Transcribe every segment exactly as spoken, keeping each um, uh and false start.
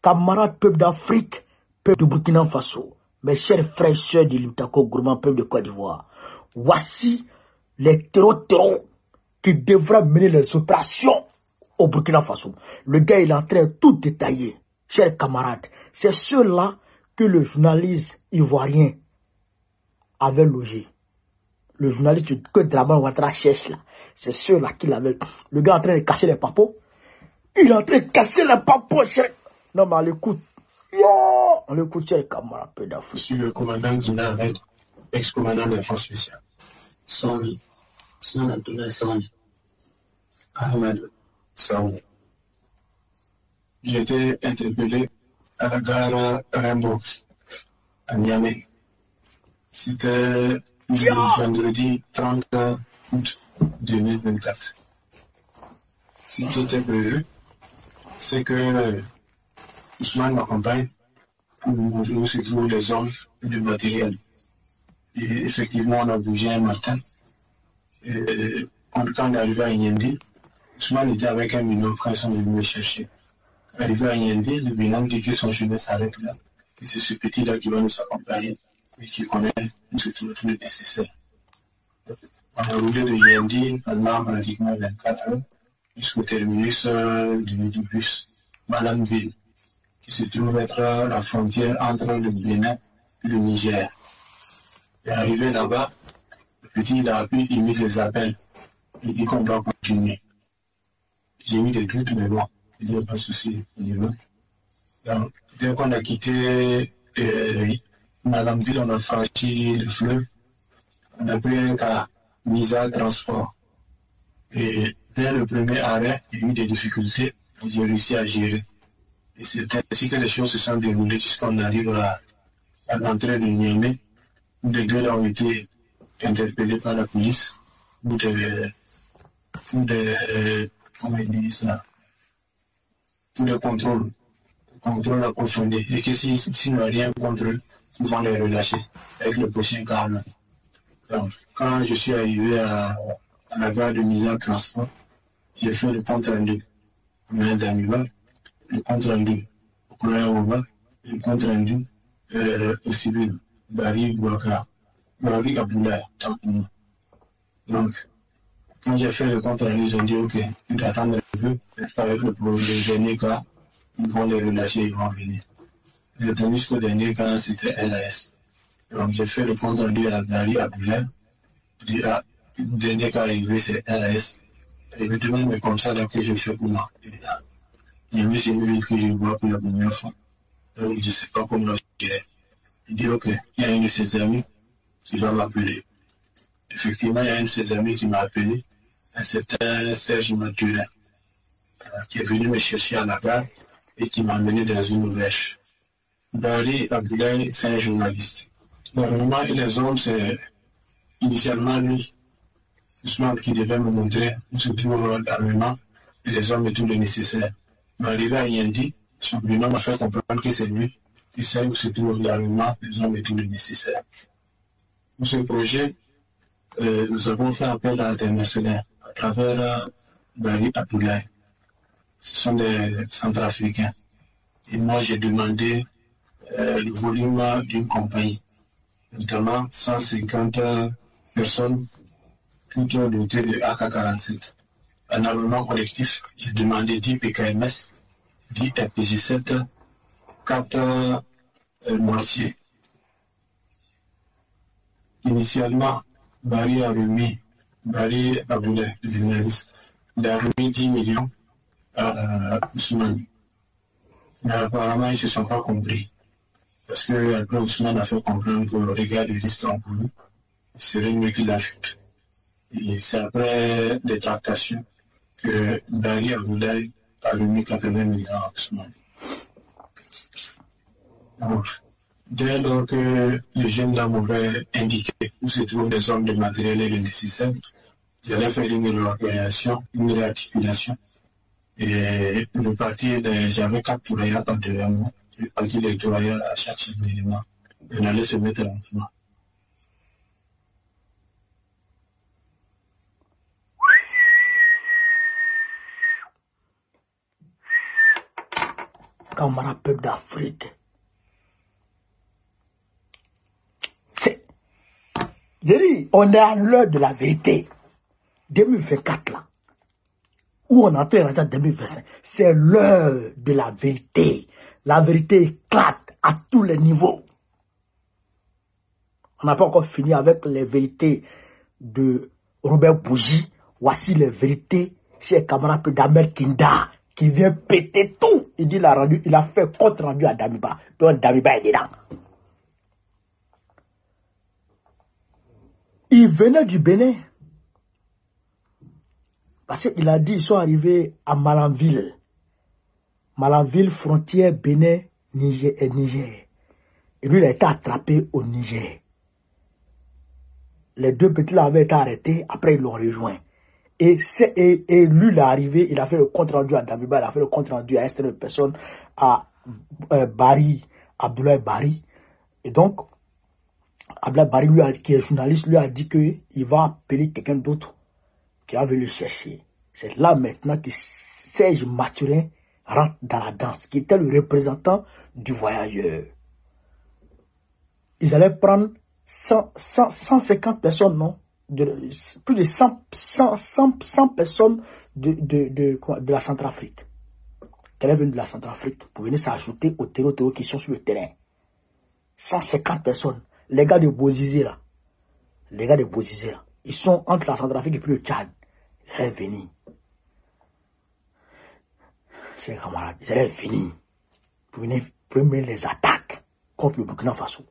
Camarades peuple d'Afrique, peuple de Burkina Faso, mes chers frères et sœurs de l'Utako Gourmand, peuple de Côte d'Ivoire, voici les terreaux qui devraient mener les opérations au Burkina Faso. Le gars, il est en train de tout détailler. Chers camarades, c'est ceux-là que le journaliste ivoirien avait logé. Le journaliste que Draman Ouattara cherche là, c'est ceux-là qu'il avait. Le gars est en train de casser les papos. Il est en train de casser les papos, cher. Non, mais on l'écoute. Yo, on l'écoute, cher camarade, peu d'Afrique. Je suis le commandant Guina Ahmed, ex-commandant de la force spéciale. Sony. Son Abdoulaye Sony. Ahmed Sony. J'ai été interpellé à la gare Rimbaud, à Niamey. C'était le vendredi trente août deux mille vingt-quatre. Ce qui était prévu, c'est que Ousmane m'accompagne pour nous montrer où se trouvent les hommes et le matériel. Et effectivement, on a bougé un matin. Et quand on est arrivé à Yendi, Ousmane était avec un binôme quand ils sont venus me chercher. Arrivé à Yendi, le binôme dit que son chemin s'arrête là. Et c'est ce petit-là qui va nous accompagner et qui connaît où se trouve tout le nécessaire. On a roulé de Yendi pendant pratiquement vingt-quatre heures jusqu'au terminus du, du bus Malamville, qui se trouve être la frontière entre le Bénin et le Niger. Et arrivé là-bas, le petit il a appris, il mit des appels. Il dit qu'on doit continuer. J'ai mis des doutes, mais bon, il n'y a pas de souci. Donc, dès qu'on a quitté euh, Malamville, on a franchi le fleuve. On a pris un cas Misa Transport. Et dès le premier arrêt, il y a eu des difficultés. J'ai réussi à gérer. Et c'est ainsi que les choses se sont déroulées jusqu'on arrive à, à l'entrée de Niamey, où les deux ont été interpellés par la police, pour des, pour des, euh, comment ils disent ça, pour des contrôles, contrôles approfondis. Et que s'ils si, si n'ont rien contre eux, ils vont les relâcher avec le prochain calme. Donc, quand je suis arrivé à, à la gare de mise en transport, j'ai fait le compte rendu. Mais d'animal, le compte rendu au colonel, le compte rendu euh, au civil, Barry Bouaka, Barry Abdoulaye, tant pour moi. Donc, quand j'ai fait le compte rendu, j'ai dit, ok, il faut attendre un peu, avec le, le dernier cas, ils vont les relâcher, ils vont venir. J'ai attendu jusqu'au dernier cas, c'était L A S. Donc, j'ai fait le compte rendu à Barry Abdoulaye, dit, ah, le dernier cas arrivé, c'est L A S. Et me demande, mais comme ça, là, que je fais pour moi. Il y a c'est une ville que je vois pour la première fois. Donc, je ne sais pas comment je dirais. Il dit, ok, il y a un de ses amis qui va m'appeler. Effectivement, il y a un de ses amis qui m'a appelé, un certain Serge Mathurin, qui est venu me chercher à la gare et qui m'a amené dans une brèche. Barry Abdoulaye, c'est un journaliste. Normalement, les hommes, c'est initialement lui, Ousmane, qui devait me montrer où se trouve l'armement et les hommes et tout le nécessaire. Mais arrivé à Yendi, son binôme m'a fait comprendre que c'est lui qui sait où se trouve l'armement, les hommes et tout le nécessaire. Pour ce projet, euh, nous avons fait appel à l'international à travers euh, Barry Abdoulaye. Ce sont des Centrafricains. Et moi, j'ai demandé euh, le volume d'une compagnie, notamment cent cinquante personnes, toutes dotées de A K quarante-sept. Un armement collectif, j'ai demandé dix P K M S, dix R P G sept, quatre euh, mortiers. Initialement, Barry a remis, Barry Abdoulaye, le journaliste, il a remis dix millions à Ousmane. Mais apparemment, ils ne se sont pas compris. Parce que après, Ousmane a fait comprendre que le regard de l'histoire pour lui, il serait mieux qu'il ajoute. Et c'est après des tractations que Barry Abdoulaye a remis quatre-vingts millions à Ousmane. Donc, dès lors que les jeunes dames m'avaient indiqué où se trouvent les hommes de matériel et le nécessaire, j'allais faire une réorganisation, une réarticulation. Et le parti, j'avais quatre tourailleurs par devant moi. Le parti des tourailleurs à chaque chaque élément. On allait se mettre en mouvement. camarades peuple d'Afrique. C'est... J'ai dit, on est à l'heure de la vérité. deux mille vingt-quatre là. Où on entend en deux mille vingt-cinq. C'est l'heure de la vérité. La vérité éclate à tous les niveaux. On n'a pas encore fini avec les vérités de Robert Bougie. Voici les vérités chez les camarades d'Amel Kinda qui vient péter tout. Il dit, il a, rendu, il a fait compte rendu à Damiba. Donc Damiba est dedans. Il venait du Bénin. Parce qu'il a dit, ils sont arrivés à Malanville. Malanville, frontière Bénin, Niger et Niger. Et lui, il a été attrapé au Niger. Les deux petits là avaient été arrêtés, après ils l'ont rejoint. Et, et, et lui, il est arrivé, il a fait le compte rendu à Damiba, il a fait le compte rendu à une personne, à euh, Barry, Abdoulaye Barry. Et donc, Abdoulaye Barry, lui a, qui est journaliste, lui a dit qu'il va appeler quelqu'un d'autre qui avait le chercher. C'est là maintenant que Serge Mathurin rentre dans la danse, qui était le représentant du voyageur. Ils allaient prendre cent, cent, cent cinquante personnes, non? De, plus de cent, cent, cent, cent personnes de, de, de, de, de la Centrafrique. Qui allaient venir de la Centrafrique pour venir s'ajouter aux terreaux qui sont sur le terrain. cent cinquante personnes. Les gars de Bozizé, là. Les gars de Bozizé, là. Ils sont entre la Centrafrique et puis le Tchad. Ils allaient venir. Chers camarades, ils allaient venir. Pour venir, pour venir les attaques contre le Burkina Faso.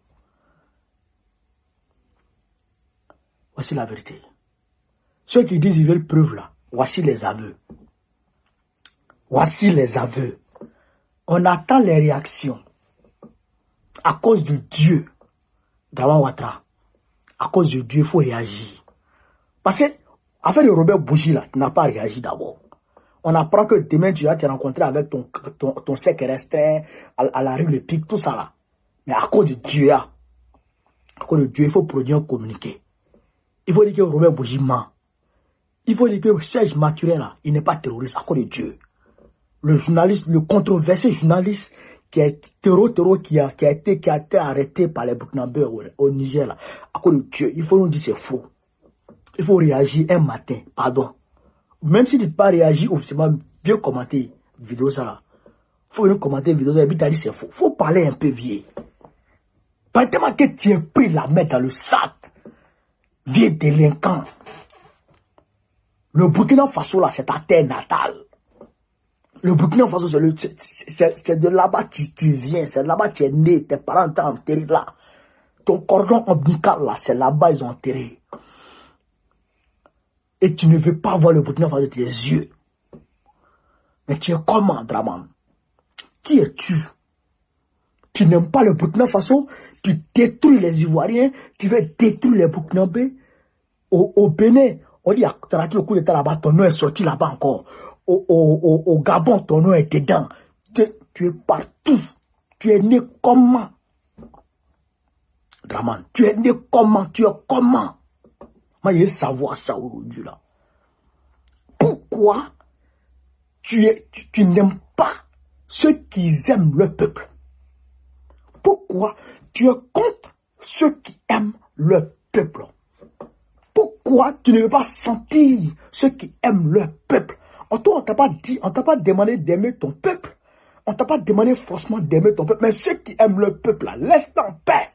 Voici la vérité. Ceux qui disent qu'ils veulent preuve là, voici les aveux. Voici les aveux. On attend les réactions. À cause de Dieu, Draman Ouattara, à cause de Dieu, il faut réagir. Parce que, affaire de Robert Bougie là, tu n'as pas réagi d'abord. On apprend que demain tu vas te rencontrer avec ton, ton, ton séquestré à, à la rue Le Pic, tout ça là. Mais à cause de Dieu là, à cause de Dieu, il faut produire un communiqué. Il faut dire que Robert Bougie ment. Il faut dire que Serge Mathurin là, il n'est pas terroriste à cause de Dieu. Le journaliste, le controversé journaliste qui est terreau, terreau, qui a, qui a été, qui a été arrêté par les Burkinabés au, au Niger là, à cause de Dieu, il faut nous dire c'est faux. Il faut réagir un matin, pardon. Même si tu n'as pas réagi officiellement, bien commenter vidéo ça là. Faut venir commenter vidéo ça, et puis t'as dit c'est faux. Faut parler un peu vieux. Pas tellement que tu as pris la main dans le sac. Vieux délinquant. Le Burkina Faso là, c'est ta terre natale. Le Burkina Faso, c'est de là-bas que tu, tu viens, c'est là-bas que tu es né, tes parents t'ont enterré là. Ton cordon ombilical là, c'est là-bas ils ont enterré. Et tu ne veux pas voir le Burkina Faso de tes yeux. Mais tu es comment, Draman? Qui es-tu? Tu n'aimes pas le Burkina Faso, tu détruis les Ivoiriens, tu veux détruire les Burkinabés. Au, au Bénin, on dit, tu as le coup d'état là-bas, ton nom est sorti là-bas encore. Au, au, au, au Gabon, ton nom est dedans. Tu, tu es partout. Tu es né comment? Draman, tu es né comment? Tu es comment? Moi, je veux savoir ça aujourd'hui, là. Pourquoi tu, es, tu, tu n'aimes pas ceux qui aiment le peuple? Pourquoi tu es contre ceux qui aiment le peuple? Pourquoi tu ne veux pas sentir ceux qui aiment le peuple? On ne t'a pas dit, on t'a pas demandé d'aimer ton peuple. On t'a pas demandé forcément d'aimer ton peuple. Mais ceux qui aiment le peuple, là, laisse-les en paix.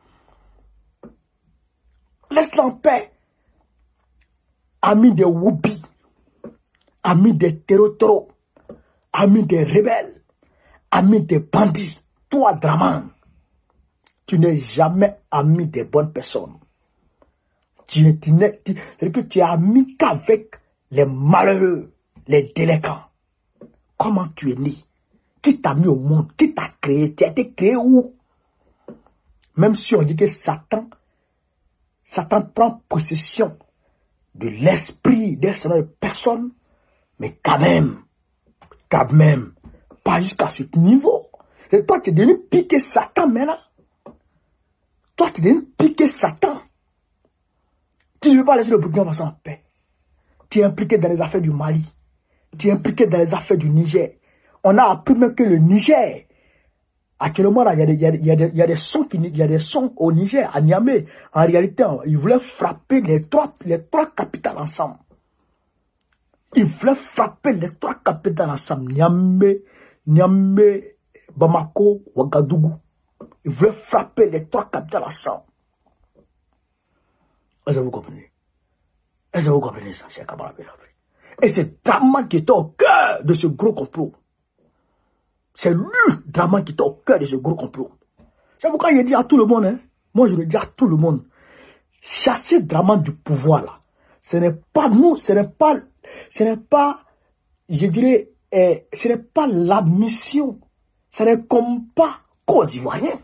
Laisse-les en paix. Amis des Woubi, amis des terrotros, amis des rebelles, amis des bandits. Toi, Draman, tu n'es jamais ami des bonnes personnes. Tu n'es, tu n'es, tu, c'est-à-dire que tu es ami qu'avec les malheureux, les délinquants. Comment tu es né? Qui t'a mis au monde? Qui t'a créé? Tu as été créé où? Même si on dit que Satan, Satan prend possession de l'esprit d'un certain nombre de personnes, mais quand même, quand même, pas jusqu'à ce niveau. Et toi, tu es devenu piquer Satan maintenant. Toi, tu es devenu piquer Satan. Tu ne veux pas laisser le Burkina Faso en paix. Tu es impliqué dans les affaires du Mali. Tu es impliqué dans les affaires du Niger. On a appris même que le Niger, actuellement, là, il y a des, il y a des, il y a des, il y a des sons qui, il y a des sons au Niger, à Niamey. En réalité, ils voulaient frapper les trois, les trois capitales ensemble. Ils voulaient frapper les trois capitales ensemble. Niamey, Niamey, Bamako, Ouagadougou. Ils voulaient frapper les trois capitales ensemble. Est-ce que vous comprenez? Est-ce que vous comprenez ça, cher camarade de l'Afrique? Et c'est Draman qui était au cœur de ce gros complot. C'est lui, Draman, qui était au cœur de ce gros complot. C'est pourquoi je dis à tout le monde, hein, moi je le dis à tout le monde, chasser Draman du pouvoir là, ce n'est pas nous, ce n'est pas, ce n'est pas, je dirais, eh, ce n'est pas la mission, ce n'est comme pas qu'aux Ivoiriens.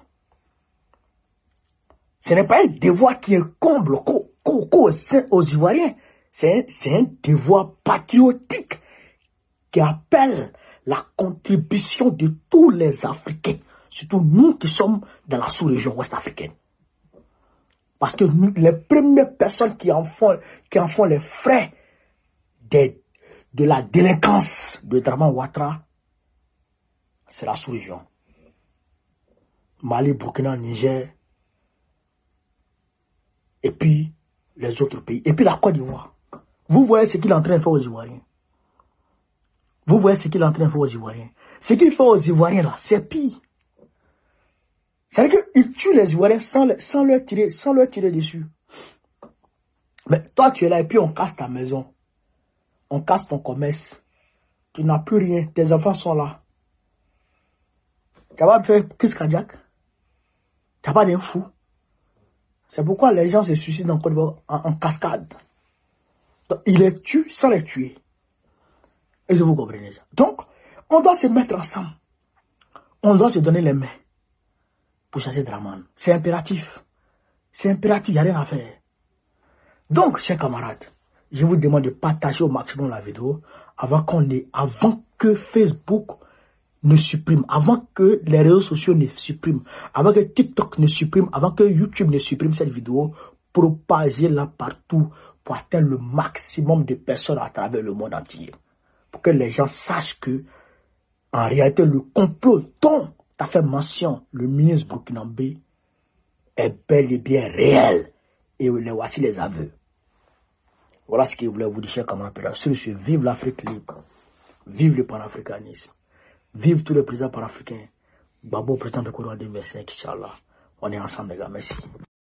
Ce n'est pas un devoir qui incombe qu'aux, qu'aux, aux Ivoiriens. C'est un, un devoir patriotique qui appelle la contribution de tous les Africains, surtout nous qui sommes dans la sous-région ouest-africaine. Parce que nous, les premières personnes qui en font, qui en font les frais de, de la délinquance de Draman Ouattara, c'est la sous-région. Mali, Burkina, Niger, et puis les autres pays, et puis la Côte d'Ivoire. Vous voyez ce qu'il est en train de faire aux Ivoiriens. Vous voyez ce qu'il est en train de faire aux Ivoiriens. Ce qu'il fait aux Ivoiriens là, c'est pire. C'est-à-dire qu'il tue les Ivoiriens sans, les, sans, leur tirer, sans leur tirer dessus. Mais toi tu es là et puis on casse ta maison. On casse ton commerce. Tu n'as plus rien. Tes enfants sont là. Tu vas faire crise cardiaque. Tu n'as pas d'un fou. C'est pourquoi les gens se suicident en, en, en cascade. Donc, il les tue sans les tuer. Et je vous comprenez ça. Donc, on doit se mettre ensemble. On doit se donner les mains pour chasser Draman. C'est impératif. C'est impératif, il n'y a rien à faire. Donc, chers camarades, je vous demande de partager au maximum la vidéo avant qu'on ait, avant que Facebook ne supprime, avant que les réseaux sociaux ne suppriment, avant que TikTok ne supprime, avant que YouTube ne supprime cette vidéo, propagez-la partout pour atteindre le maximum de personnes à travers le monde entier. Pour que les gens sachent que, en réalité, le complot dont a fait mention le ministre burkinabé est bel et bien réel. Et voici les aveux. Voilà ce qu'il voulait vous dire, chers camarades. Sur ce, vive l'Afrique libre. Vive le panafricanisme. Vive tous les présidents panafricains. Babo, président de Kourouade, merci, Inch'Allah. On est ensemble, les gars. Merci.